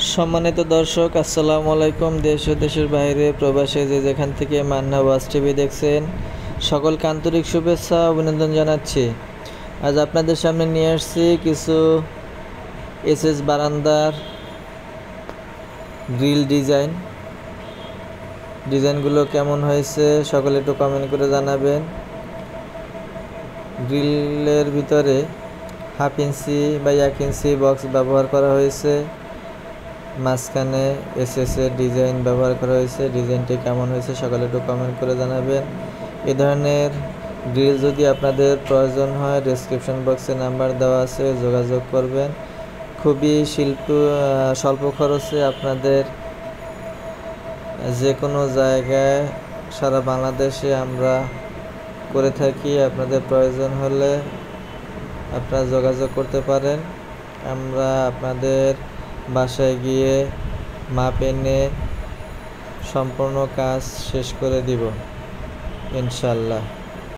সম্মানিত দর্শক, আসসালামু আলাইকুম। দেশ ও দেশের বাইরে প্রবাসে যে যেখান থেকে মান্না ওয়াজ টিভি দেখছেন, সকলকে আন্তরিক শুভেচ্ছা অভিনন্দন জানাচ্ছি। আজ আপনাদের সামনে নিয়ে আসছি কিছু এসএস বারান্দার গ্রিল ডিজাইনগুলো কেমন হয়েছে সকলে একটু কমেন্ট করে জানাবেন। গ্রিলের ভিতরে 1/2 ইঞ্চি বা 1 ইঞ্চি বক্স ব্যবহার করা হয়েছে, মাঝখানে এসএসের ডিজাইন ব্যবহার করা হয়েছে। ডিজাইনটি কেমন হয়েছে সকলে একটু কমেন্ট করে জানাবেন। এ ধরনের গ্রিল যদি আপনাদের প্রয়োজন হয়, ডেসক্রিপশন বক্সে নাম্বার দেওয়া আছে, যোগাযোগ করবেন। খুবই স্বল্প খরচে আপনাদের যে কোনো জায়গায় সারা বাংলাদেশে আমরা করে থাকি। আপনাদের প্রয়োজন হলে আপনারা যোগাযোগ করতে পারেন। আমরা আপনাদের বাসায় গিয়ে মাপ এনে সম্পূর্ণ কাজ শেষ করে দিব ইনশাল্লাহ।